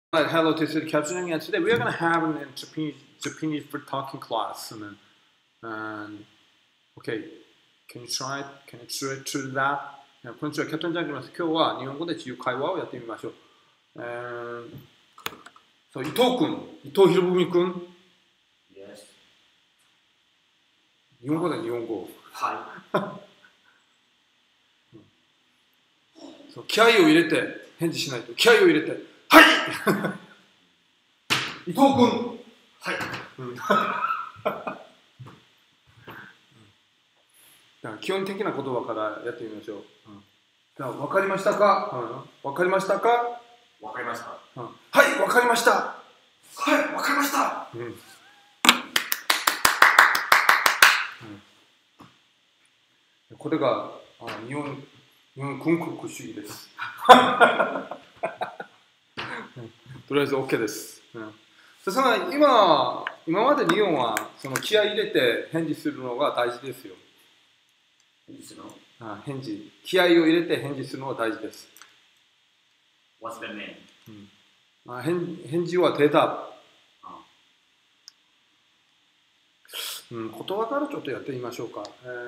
Hello, this is Captain, and today we are going to have an Japanese for talking class. Okay, can you try to that? こんにちは、キャプテンジャングルです。今日は日本語で自由会話をやってみましょう。伊藤君、伊藤博文君。 Yes. 日本語で日本語。 はい。 そう、気合を入れて返事しないと。気合を入れて。はい伊藤君はい、 だから基本的な言葉からやってみましょう。じゃあ分かりましたか？分かりましたか？ わかりました。 はい分かりました。 はいわかりました。 これが日本軍国主義です。とりあえず OK です。今まで日本はその気合い入れて返事するのが大事ですよ。 返事するの？ 気合を入れて返事するのが大事です。 What's the name? 返事は대답。言葉からちょっとやってみましょうか。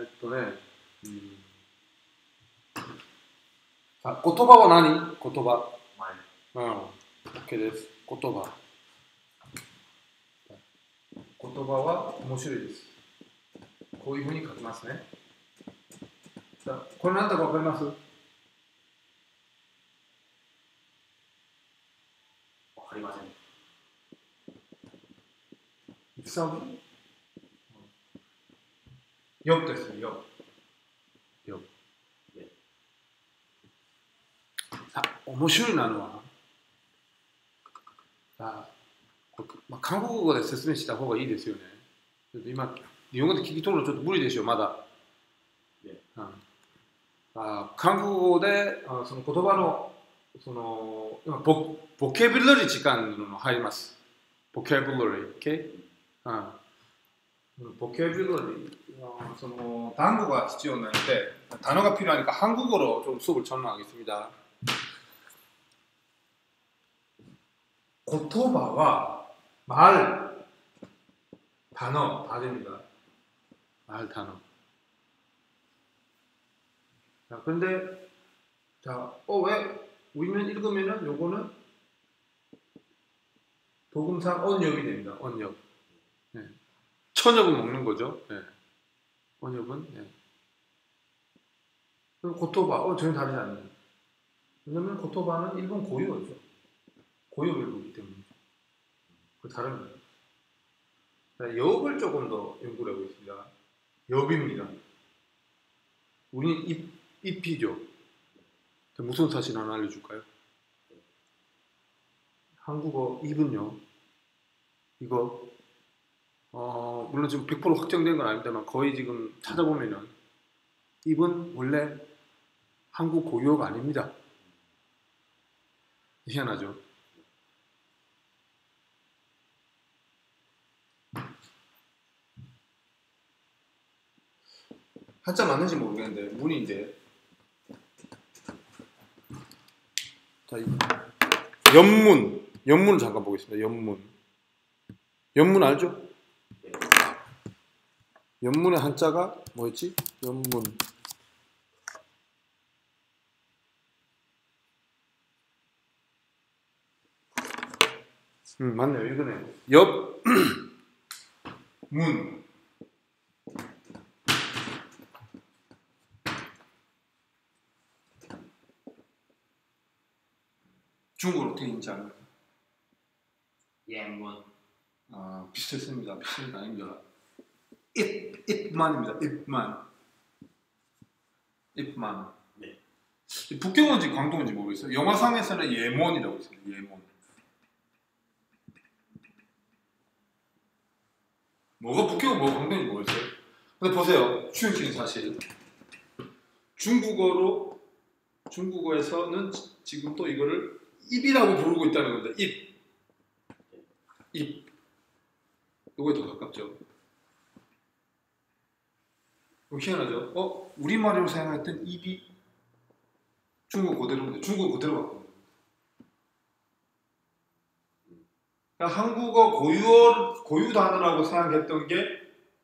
言葉は何？言葉。OK です。言葉は面白いです。こういうふうに書きますね。これ何だかわかります？ わかりません。 よですよ。面白いなのは韓国語で説明した方がいいですよね。今、日本語で聞き取るのちょっと無理でしょ、まだ。韓国語でその言葉のボキャブラリー時間の入ります。ボキャブラリー、OK？ボキャブラリー、その単語が必要なので、단어가 필요하니까 한국어로 좀 수업을 전환하겠습니다. 言葉は말, 단어 다 됩니다. 말, 단어. 자, 근데 왜 우리는 읽으면은 요거는 도금사 언역이 됩니다. 언역. 네. 천역은 먹는 거죠. 네. 언역은. 네. 고토바, 전혀 다르지 않네요. 왜냐면 고토바는 일본 고유어죠. 고유어이기 때문에. 그 다릅니다. 엽을 조금 더 연구를 하고 있습니다. 엽입니다. 우리는 잎이죠. 무슨 사실 하나 알려줄까요? 한국어 잎은요. 이거 물론 지금 100% 확정된 건 아닙니다만 거의 지금 찾아보면은 잎은 원래 한국 고유어가 아닙니다. 희한하죠. 한자 맞는지 모르겠는데 문이 이제 자 연문을 잠깐 보겠습니다. 연문 알죠? 연문의 한자가 뭐였지? 연문 맞네요. 이거네요. 문 중국어로 어떻게 읽는지 알아요? 예문. 비슷했습니다. 비슷한 게 아닙니다. 입만입니다. 입만. 네. 북경어인지 광동어인지 모르겠어요. 영화상에서는 예몬이라고 있습니다. 예몬. 뭐가 북경어 뭐가 광동어인지 모르겠어요. 근데 보세요. 추측적인 사실. 중국어에서는 지금 또 이거를 입이라고 부르고 있다는 겁니다. 입. 이거에 더 가깝죠. 희한하죠? 우리말로 사용했던 입이 중국어 그대로인데 중국어 그대로 바꿔. 그러니까 한국어 고유 단어라고 생각했던 게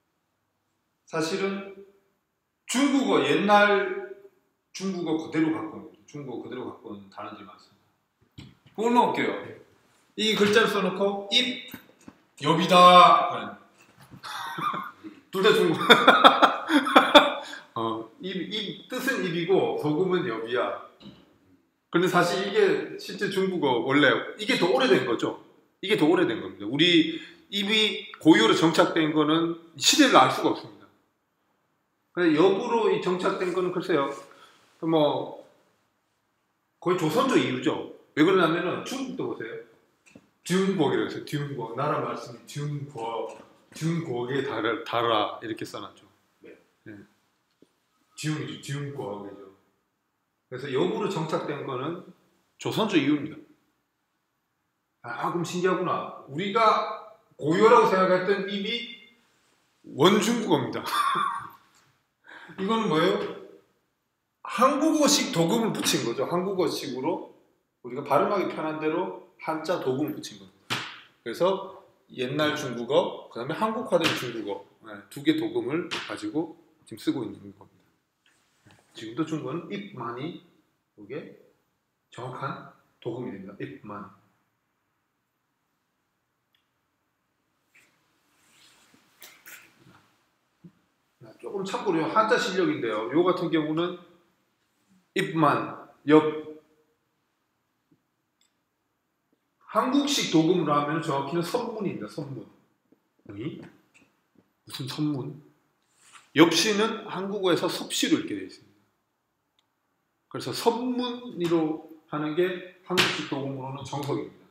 사실은 중국어 옛날 중국어 그대로 갖고 온 거죠. 중국어 그대로 갖고 온 단어들이 많습니다. 그걸 넣을게요. 이 글자를 써놓고 입 엽이다. 둘 다 중국. 입 뜻은 입이고 소금은 엽이야. 근데 사실 이게 실제 중국어 원래 이게 더 오래된 거죠. 이게 더 오래된 겁니다. 우리 입이 고유로 정착된 거는 시대를 알 수가 없습니다. 근데 엽으로 이 정착된 거는 글쎄요. 뭐 거의 조선조 이후죠. 왜 그러냐면은 중국도 보세요. 듀운국이라고 했어요. 듀운국. 나라 말씀이 듀운국. 듀운국에 달아 이렇게 써놨죠. 네. 네. 듀운이죠. 듀운국이죠. 그래서 엽으로 정착된 거는 조선조 이후입니다. 아, 그럼 신기하구나. 우리가 고유라고 생각했던 입이 원중국어입니다. 이거는 뭐예요? 한국어식 도금을 붙인 거죠. 한국어식으로 우리가 발음하기 편한 대로 한자 도금을 붙인 겁니다. 그래서 옛날 중국어, 그 다음에 한국화된 중국어 두 개 도금을 가지고 지금 쓰고 있는 겁니다. 지금도 중국어는 입만이 이게 정확한 도금이 됩니다. 입만. 조금 참고로 한자 실력인데요. 요 같은 경우는 입만, 엽. 한국식 도금으로 하면 정확히는 선문입니다. 선문. 무슨 선문? 엽시는 한국어에서 섭시로 읽게 되어 있습니다. 그래서 선문으로 하는 게 한국식 도금으로는 정석입니다.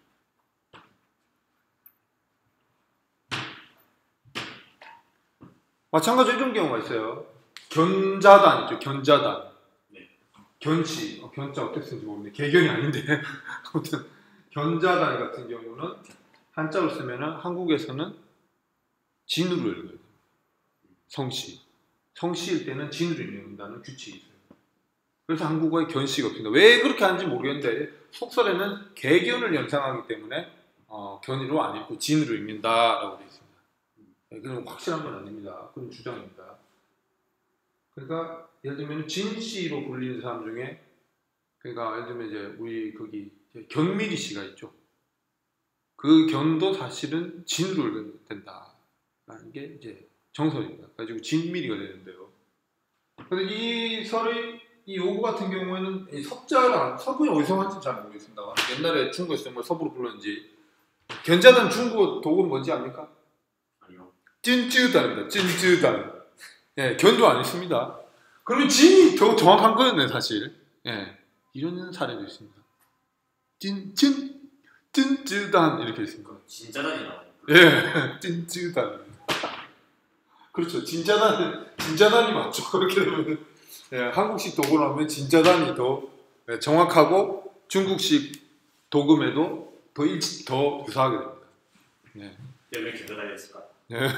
마찬가지로 이런 경우가 있어요. 견자단 있죠. 견자단. 네. 견치. 견자 어떻게 쓰는지 모르겠네. 개견이 아닌데. 아무튼 견자단 같은 경우는 한자로 쓰면은 한국에서는 진으로 읽어요. 성시. 성시일 때는 진으로 읽는다는 규칙이 있어요. 그래서 한국어에 견시가 없습니다. 왜 그렇게 하는지 모르겠는데 속설에는 개견을 연상하기 때문에 견으로 안 읽고 진으로 읽는다라고 되어 있습니다. 그건 확실한 건 아닙니다. 그런 주장입니다. 그러니까 예를 들면 진씨로 불리는 사람 중에 그러니까 예를 들면 이제 우리 거기 견미리 씨가 있죠. 그 견도 사실은 진으로 읽어야 된다라는 게 이제 정설입니다. 가지고 진미리가 되는데요. 근데 이 설의 이 요구 같은 경우에는 이 서부는 어디서 왔는지 잘 모르겠습니다. 옛날에 중국에서 정말 서부로 불렀는지 견자단 중국어 도금 뭔지 압니까? 아니요. 찐쯔단입니다. 찐쯔단. 예, 견도 안 있습니다. 그러면 진이 더 정확한 거였네 사실. 예, 이런 사례도 있습니다. 찐쯔단 이렇게 있습니다. 진짜단이 나와요. 예, 찐쯔단. 그렇죠. 진자단이 맞죠. 그렇게 되면 예, 한국식 도금을 하면 진자단이 더 정확하고 중국식 도금에도 더 유사하게 됩니다. 예. 왜 견자단이 됐을까? 예.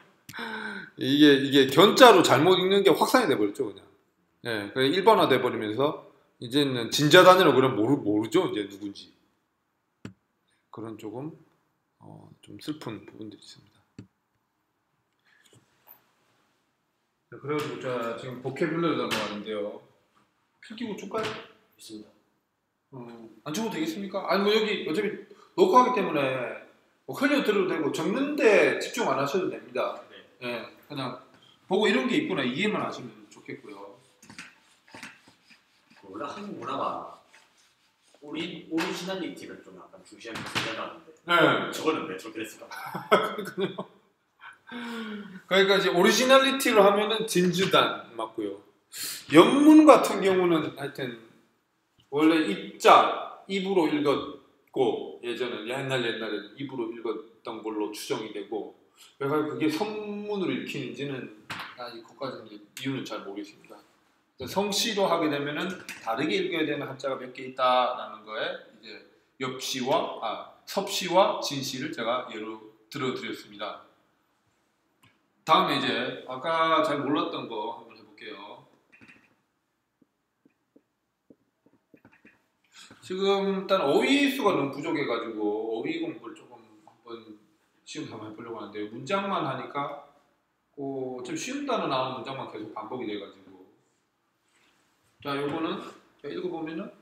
이게 견자로 잘못 읽는 게 확산이 돼버렸죠, 그냥. 예, 일반화 돼버리면서 이제는 진자단이라고 그러면 모르죠, 이제 누군지. 그런 조금 좀 슬픈 부분들이 있습니다. 그래가지고 자 지금 보케블러리 넘어가는데요. 필기구 줄까요? 있습니다. 안 줘도 되겠습니까? 아니 뭐 여기 어차피 녹화하기 때문에 뭐 흘려 들어도 되고 적는데 집중 안 하셔도 됩니다. 네. 예, 그냥 보고 이런 게 있구나 이해만 하시면 좋겠고요. 원래 한국 문화가 오리지널리티를 좀 약간 중시하는 생각하는데 네. 저거는 왜 저렇게 됐을까? 그러니까 이제 오리지널리티를 하면은 진주단 맞고요. 연문 같은 경우는 하여튼 원래 입으로 읽었고 예전에 옛날에는 입으로 읽었던 걸로 추정이 되고 그러니까 그게 선문으로 읽히는지는 그것까지는 이유는 잘 모르겠습니다. 성시로 하게 되면은 다르게 읽어야 되는 한자가 몇 개 있다라는 거에 이제 섭시와 진시를 제가 예로 들어드렸습니다. 다음에 이제 아까 잘 몰랐던 거 한번 해볼게요. 지금 일단 어휘수가 너무 부족해가지고 어휘 공부를 조금 한번 시험 한번 해보려고 하는데 문장만 하니까 좀 쉬운 단어 나오는 문장만 계속 반복이 돼가지고 자 요거는 자, 읽어보면은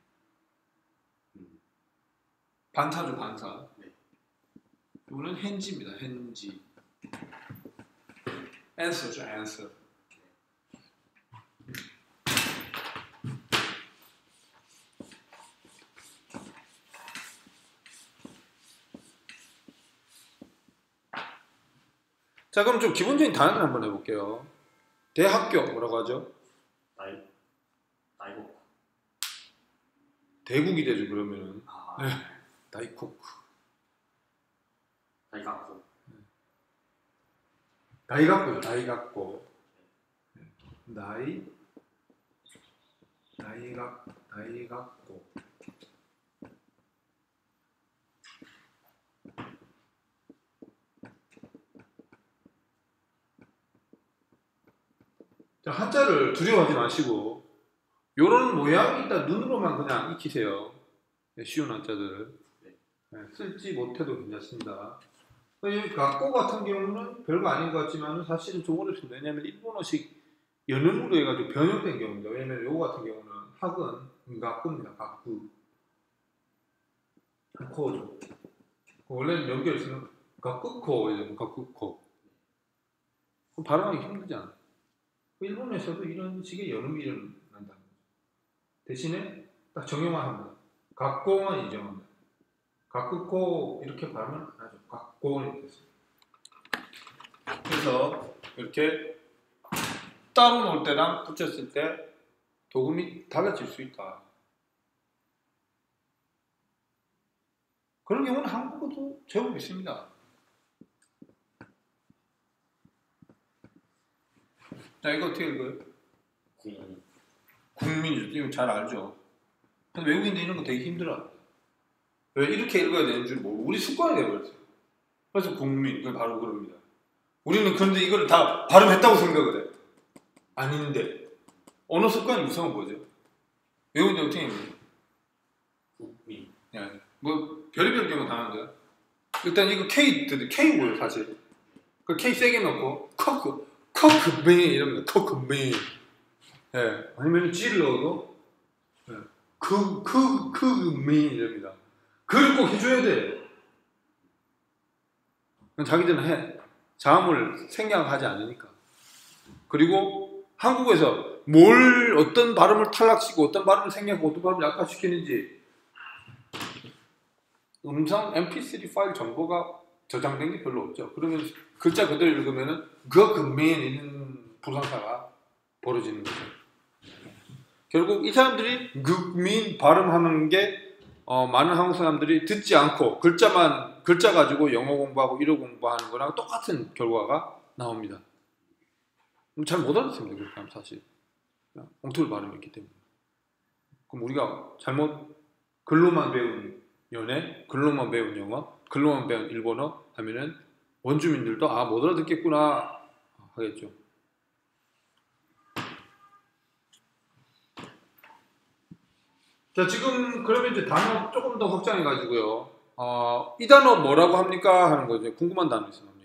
반사죠 반사. 네. 요거는 hen지입니다 hen지. answer죠 answer. 자 그럼 좀 기본적인 단어를 한번 해볼게요. 대학교 뭐라고 하죠? 나이고. 대국이 되죠 그러면은 아, 네. 다이코크. 나이갖고. 다이각고요 다이각고. 다이각고. 자, 한자를 두려워하지 마시고 요런 모양이 있다 눈으로만 그냥 익히세요. 네, 쉬운 한자들. 네, 쓸지 못해도 괜찮습니다. 이 각고 같은 경우는 별거 아닌 것 같지만 사실은 좀 어렵습니다. 왜냐하면 일본어식 연음으로 해가지고 변형된 경우입니다. 왜냐하면 요거 같은 경우는 학은 각구입니다. 각구. 코죠. 원래는 연결 쓰는 각구코 이제 각구코. 그럼 발음하기 힘들잖아. 일본에서도 이런 식의 연음이 일어난다는 거죠. 대신에 딱 정형화 합니다. 각고만 인정합니다. 각구코 이렇게 발음을 안 하죠. 각고는 이렇게 했습니다. 그래서 이렇게 따로 놓을 때랑 붙였을 때 도금이 달라질 수 있다. 그런 경우는 한국어도 제법 있습니다. 자, 이거 어떻게 읽어요? 국민이죠. 이거 잘 알죠. 근데 외국인들 이런 거 되게 힘들어. 왜 이렇게 읽어야 되는 줄 모르고 우리 습관이 되어버렸어요. 그래서 국민, 그걸 바로 그럽니다. 우리는 그런데 이걸 다 발음했다고 생각을 해. 아닌데 언어 습관이 무서운 거죠. 외국인들 어떻게 읽어요? 국민. 예. 뭐 별의별 경우 다 하는데 일단 이거 K 뭐예요 사실. 그 K 세게 넣고 커크맨 이럽니다. 커크맨. 예. 아니면 G를 넣어도 예. 크맨 이럽니다. 그걸 꼭 해줘야 돼. 자기들은 해. 자음을 생략하지 않으니까. 그리고 한국에서 어떤 발음을 탈락시키고 어떤 발음을 생략하고 어떤 발음을 약화시키는지 음성 mp3 파일 정보가 저장된 게 별로 없죠. 그러면 글자 그대로 읽으면은 그맨 있는 불상사가 벌어지는 거죠. 결국 이 사람들이 그민 발음하는 게 많은 한국 사람들이 듣지 않고 글자 가지고 영어 공부하고 일어 공부하는 거랑 똑같은 결과가 나옵니다. 잘 못 알아듣습니다. 그렇게 하면 사실 엉터리 발음이 있기 때문에. 그럼 우리가 잘못 글로만 배운 연애, 글로만 배운 영어, 글로만 배운 일본어 하면은 원주민들도 못 알아듣겠구나 하겠죠. 자, 지금 그러면 이제 단어 조금 더 확장해 가지고요. 이 단어 뭐라고 합니까? 하는 거죠. 궁금한 단어 있으면.